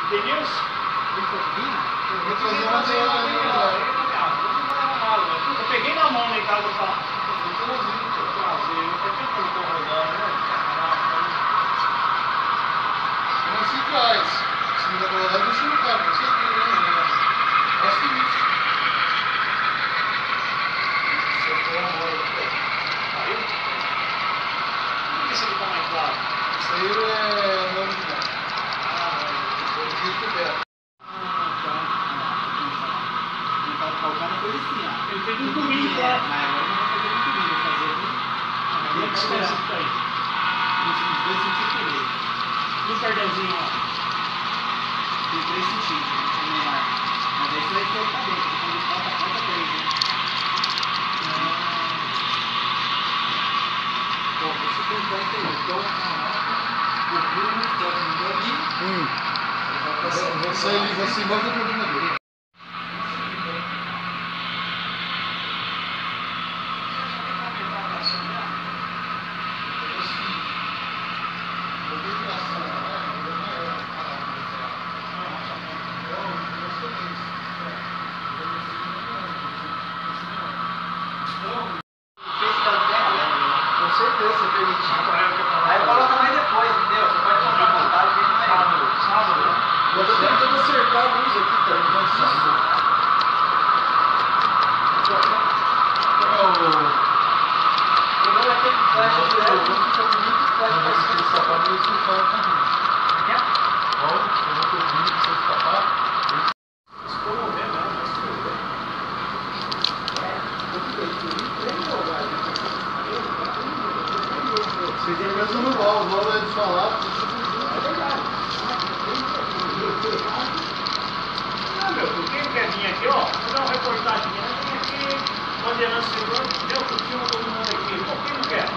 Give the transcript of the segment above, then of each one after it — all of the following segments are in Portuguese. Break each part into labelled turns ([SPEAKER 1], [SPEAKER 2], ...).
[SPEAKER 1] Denilson?
[SPEAKER 2] Vou fazer uma cena ali,
[SPEAKER 1] eu peguei na mão lá em casa pra
[SPEAKER 2] trazer. Pra que eu tô rodando, né? Não se faz. Se não rodar, deixa no carro. Você tem, né? Acho que isso. Se eu for amor,
[SPEAKER 1] Aí? Por que esse aqui tá mais claro?
[SPEAKER 2] isso aí é nome de nada.
[SPEAKER 1] Ele fez um domingo lá.
[SPEAKER 3] Mas agora não vai fazer muito bem, vai fazer aqui.
[SPEAKER 1] Quanto específico aí?
[SPEAKER 3] Os 2 centímetros.
[SPEAKER 1] E o perdãozinho lá?
[SPEAKER 3] Tem 3 centímetros, é menor. Mas aí você vai cortar dentro, porque quando corta 3, né? Bom, você tem que ter então o fio muito forte no dobrinho.
[SPEAKER 2] Você manda o problema dele.
[SPEAKER 3] Com certeza, se permitir. Aí coloca mais depois, entendeu? Você pode comprar à vontade, mesmo aí.
[SPEAKER 1] Sábado, né?
[SPEAKER 3] Eu tô tentando acertar a luz aqui, cara. Não precisa. O problema é que ele flash direto, não fica bonito e flash pra cima.
[SPEAKER 2] Você tem mesmo no VAL, o VAL é de falar, é verdade.
[SPEAKER 1] Não, meu, por quem quer vir aqui, ó, vou dar uma reportagem aqui, né? Vem aqui, bandeirando seguro, deu por cima todo mundo aqui. Por que não quer?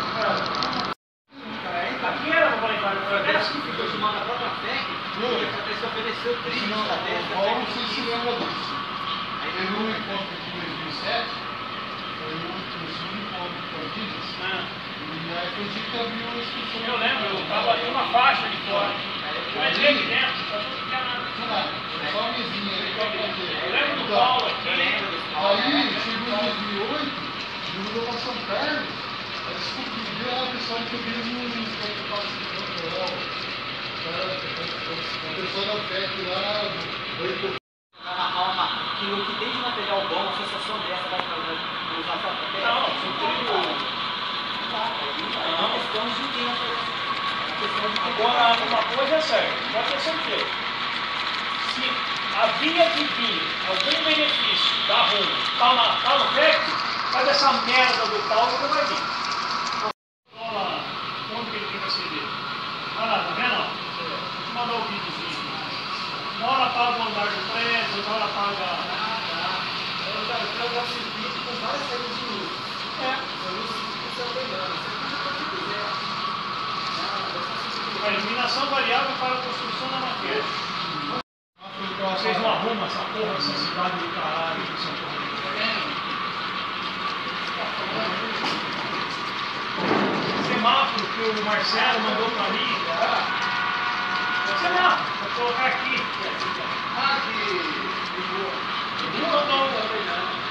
[SPEAKER 1] Aqui era pra falar
[SPEAKER 3] Era assim que ficou chamando a própria FEC, e essa pessoa ofereceu 30 até essa
[SPEAKER 2] Não
[SPEAKER 3] FEC.
[SPEAKER 2] sei se lembra disso. Aí teve um encontro aqui em 2007, foi um encontro com a Campinas. E aí foi dia que abriu a inscrição.
[SPEAKER 1] Eu lembro, eu tava em uma faixa de fora. Eu entrei aqui dentro, só não tinha nada.
[SPEAKER 2] Só a mesinha aí pra fazer.
[SPEAKER 1] Eu lembro do Paulo aqui.
[SPEAKER 3] Eu lembro desse Paulo.
[SPEAKER 2] Aí, chegou em 2008, mudou pra São Carlos. Aí descobriu lá o pessoal que eu vi no a pessoa da FEC lá,
[SPEAKER 3] O que tem de material bom, a associação dessa vai usar só para
[SPEAKER 1] Não, sou
[SPEAKER 3] é uma questão de quem vai fazer. É uma questão de quem
[SPEAKER 1] Agora, uma coisa é certa, pode ter certeza. Se a via de vir algum benefício da rumo tá no crédito, faz essa merda do pau que vai vir. Olha lá, onde que ele tem que acender? Olha lá, tá vendo? Vou te mandar o videozinho. Uma hora paga o andar do prédio, outra hora paga.
[SPEAKER 3] Eu já fiz vídeo com várias saídas de luz.
[SPEAKER 1] A iluminação variável para a construção da maquete. Vocês não arrumam essa porra dessa cidade do caralho de São Paulo. Semáforo que o Marcelo mandou pra mim. Semáforo, vou colocar aqui. Aqui.